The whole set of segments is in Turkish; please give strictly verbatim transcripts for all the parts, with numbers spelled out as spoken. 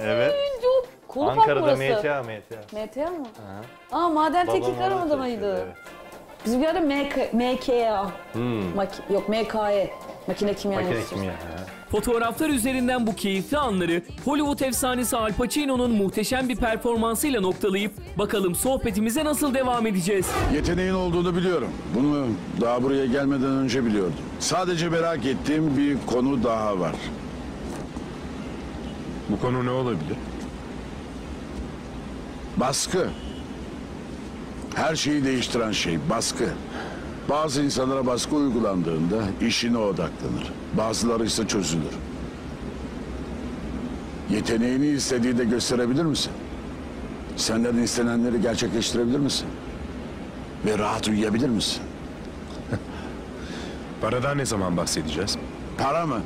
Evet. Çok cool park Ankara'da burası. M T A, M T A. M T A mı? Aha. Aa, maden Babam teknik orada aramadı mıydı? çalışıyordu, evet. Bizim bir yerde M K A. Hmm. Maki- yok M K E. Makine kimya. Makine enstitüsü. kimya. Fotoğraflar üzerinden bu keyifli anları Hollywood efsanesi Al Pacino'nun muhteşem bir performansıyla noktalayıp bakalım sohbetimize nasıl devam edeceğiz. Yeteneğin olduğunu biliyorum. Bunu daha buraya gelmeden önce biliyordum. Sadece merak ettiğim bir konu daha var. Bu konu ne olabilir? Baskı. Her şeyi değiştiren şey baskı. Bazı insanlara baskı uygulandığında işine odaklanır. Bazıları ise çözülür. Yeteneğini istediğinde gösterebilir misin? Senden istenenleri gerçekleştirebilir misin? Ve rahat uyuyabilir misin? Paradan ne zaman bahsedeceğiz? Para mı?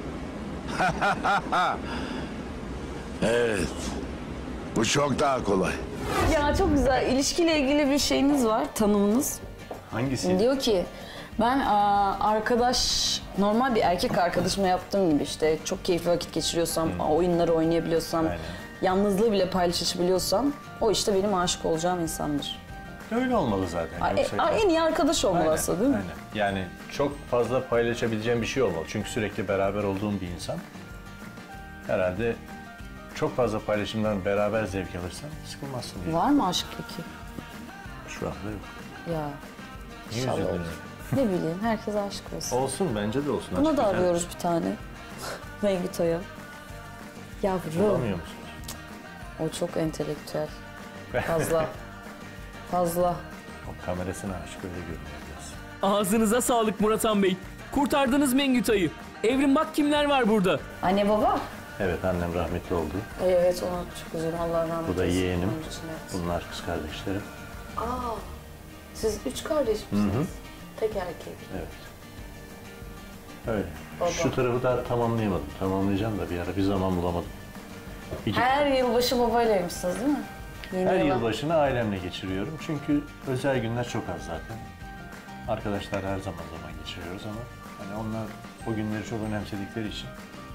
Evet. Bu çok daha kolay. Ya çok güzel. İlişkiyle ilgili bir şeyiniz var, tanımınız. Hangisi? Diyor ki ben aa, arkadaş, normal bir erkek arkadaşımla yaptığım gibi işte çok keyifli vakit geçiriyorsam, Hmm. oyunları oynayabiliyorsam, Aynen. yalnızlığı bile paylaşabiliyorsam o işte benim aşık olacağım insandır. Öyle olmalı zaten. Aa, Yoksa- e, aa, en iyi arkadaş olmalı Aynen, aslında değil mi? aynen. Yani çok fazla paylaşabileceğim bir şey olmalı. Çünkü sürekli beraber olduğum bir insan. Herhalde çok fazla paylaşımdan beraber zevk alırsan sıkılmazsın diye. Var mı aşk peki? Şu anda yok. Ya Niye İnşallah üzüldün? olur. Ne bileyim, herkes aşık olsun. Olsun, bence de olsun. Buna Aşk da güzel. arıyoruz bir tane. Mengüto'ya. Yavrum. Bulamıyor musunuz? O çok entelektüel. Fazla. Fazla. O kamerasına aşık öyle görünüyor biraz. Ağzınıza sağlık Murat Bey. Kurtardınız Mengütay'ı. Evrim bak kimler var burada. Anne baba. Evet, annem rahmetli oldu. Ay evet, ona çok üzüldüm. Allah rahmet eylesin. Bu da yeğenim. Onun için evet. Bunlar kız kardeşlerim. Aa, siz üç kardeş misiniz? Tek erkek. Evet. Öyle. Baba. Şu tarafı da tamamlayamadım. Tamamlayacağım da bir ara bir zaman bulamadım. Bir git- Her yılbaşı babaylaymışsınız değil mi? Yeni Her yıla. yılbaşını ailemle geçiriyorum. Çünkü özel günler çok az zaten. Arkadaşlar her zaman zaman geçiriyoruz ama hani onlar o günleri çok önemsedikleri için.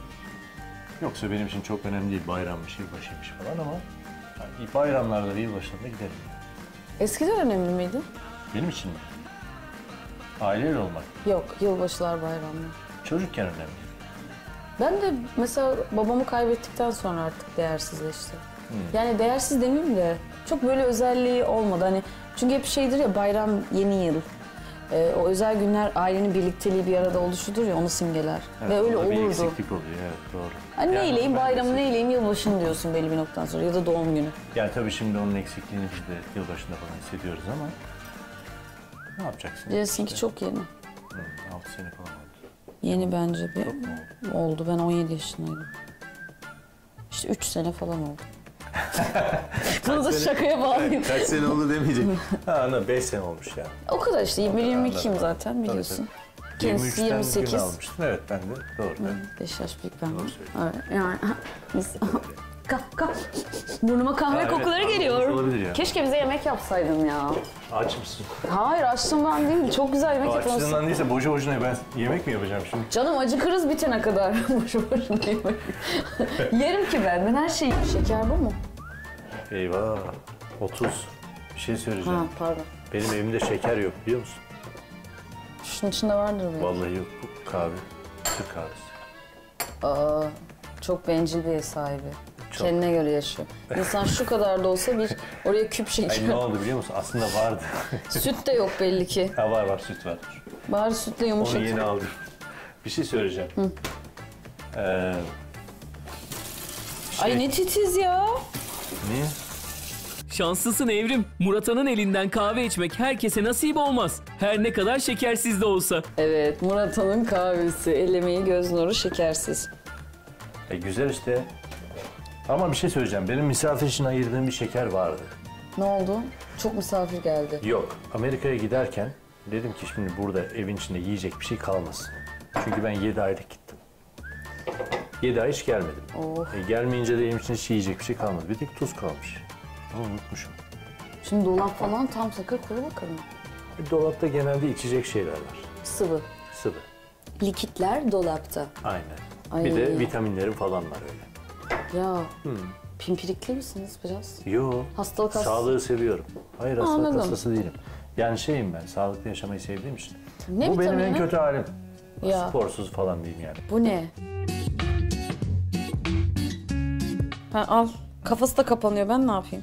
Yoksa benim için çok önemli değil, bayrammış, yılbaşıymış falan ama yani bayramlarda ve yılbaşlarında giderim. Eskiden önemli miydi? Benim için mi? Aileyle olmak. Yok, yılbaşılar, bayramlar. Çocukken önemli. Ben de mesela babamı kaybettikten sonra artık değersizleşti. Yani değersiz demeyeyim de çok böyle özelliği olmadı. Hani çünkü hep şeydir ya, bayram, yeni yıl. Ee, o özel günler ailenin birlikteliği bir arada oluşudur ya, onu simgeler. Evet, Ve öyle orada bir olurdu. eksiklik oluyor, evet doğru. Hani Yani neyleyim ben de bayramı, seviyorum. neyleyim yılbaşını diyorsun belli bir noktadan sonra ya da doğum günü. Yani tabii şimdi onun eksikliğini biz de yılbaşında falan hissediyoruz ama ne yapacaksın? Diyorsun ki İşte, çok yeni. hı, altı sene falan oldu. Yeni bence bir Çok mu oldu? oldu. Ben on yedi yaşındaydım. İşte üç sene falan oldu. Bunu da şakaya bağlayayım. Kaç sene oldu demeyecek. Ha ana beş sene olmuş ya. O kadar işte. yirmi yirmi ikiyim Anladım. zaten biliyorsun. Kendisi yirmi üçten yirmi gün sekiz. almıştın. Evet ben de doğru. Evet. beş yaş büyük ben. Doğru söylüyorsun. Evet, yani biz... Kalk kalk. Burnuma kahve Ha, evet, kokuları anlamış geliyor. olabilir ya. Keşke bize yemek yapsaydın ya. Aç mısın? Hayır, açlığımdan değil. Çok güzel yemek yapıyorsun. Açlığından değilse boşu boşuna ben yemek mi yapacağım şimdi? Canım acıkırız bitene kadar. Boşu boşuna yemek. Yerim ki ben. Ben her şeyi... Şeker bu mu? Eyvah. otuz. Bir şey söyleyeceğim. Ha pardon. Benim evimde şeker yok biliyor musun? Şunun içinde vardır belki. Vallahi yok. Bu kahve. Türk kahvesi. Aa, çok bencil bir ev sahibi. Çok. Kendine göre yaşıyor. İnsan şu kadar da olsa bir oraya küp Ay şeker. ne oldu biliyor musun? Aslında vardı. Süt de yok belli ki. Ha var var süt var. Bari sütle Onu yumuşak. yeni aldım. Bir şey söyleyeceğim. Ee, Ay ne titiz ya. niye? Şanslısın Evrim. Murat'ın elinden kahve içmek herkese nasip olmaz. Her ne kadar şekersiz de olsa. Evet, Murat Han'ın kahvesi. El emeği, göz nuru, şekersiz. E, güzel işte. Ama bir şey söyleyeceğim. Benim misafir için ayırdığım bir şeker vardı. Ne oldu? Çok misafir geldi. Yok. Amerika'ya giderken dedim ki şimdi burada evin içinde yiyecek bir şey kalmasın. Çünkü ben yedi aylık gittim. yedi ay hiç gelmedim. Oh. E, gelmeyince de evin içinde hiç yiyecek bir şey kalmadı. Bir tek tuz kalmış. Onu unutmuşum. Şimdi dolap falan tam sakır kuru bakalım. E, dolapta genelde içecek şeyler var. Sıvı. Sıvı. Likitler dolapta. Aynen. Ay. Bir de vitaminlerim falan var öyle. Ya pimpirikli misiniz biraz? Yo, Hastalık hastası. sağlığı seviyorum. Hayır, hastalık Anladım. hastası değilim. Yani şeyim ben, sağlıklı yaşamayı sevdiğim için. Ne Bu benim en vitamini? kötü halim. Ya. Sporsuz falan diyeyim yani. Bu ne? Ha, al. Kafası da kapanıyor. Ben ne yapayım?